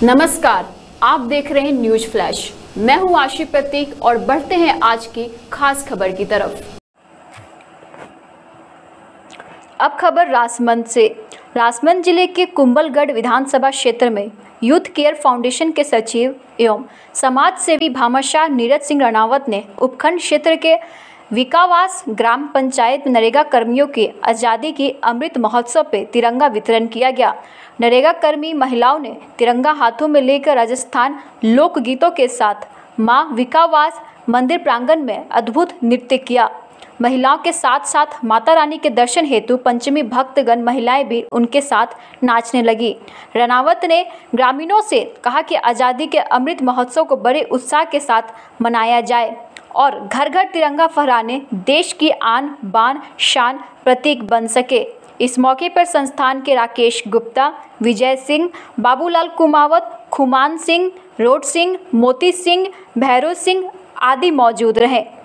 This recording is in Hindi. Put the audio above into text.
नमस्कार, आप देख रहे हैं न्यूज फ्लैश। मैं हूं आशी प्रतीक और बढ़ते हैं आज की खास खबर की तरफ। अब खबर राजमंद से। राजमंद जिले के कुंभलगढ़ विधानसभा क्षेत्र में यूथ केयर फाउंडेशन के सचिव एवं समाज सेवी भामाशाह नीरज सिंह रणावत ने उपखंड क्षेत्र के विकावास ग्राम पंचायत में नरेगा कर्मियों के आज़ादी की अमृत महोत्सव पे तिरंगा वितरण किया गया। नरेगा कर्मी महिलाओं ने तिरंगा हाथों में लेकर राजस्थान लोकगीतों के साथ मां विकावास मंदिर प्रांगण में अद्भुत नृत्य किया। महिलाओं के साथ साथ माता रानी के दर्शन हेतु पंचमी भक्तगण महिलाएं भी उनके साथ नाचने लगी। रणावत ने ग्रामीणों से कहा कि आज़ादी के अमृत महोत्सव को बड़े उत्साह के साथ मनाया जाए और घर घर तिरंगा फहराने देश की आन बान शान प्रतीक बन सके। इस मौके पर संस्थान के राकेश गुप्ता, विजय सिंह, बाबूलाल कुमावत, खुमान सिंह, रोड सिंह, मोती सिंह, भैरव सिंह आदि मौजूद रहे।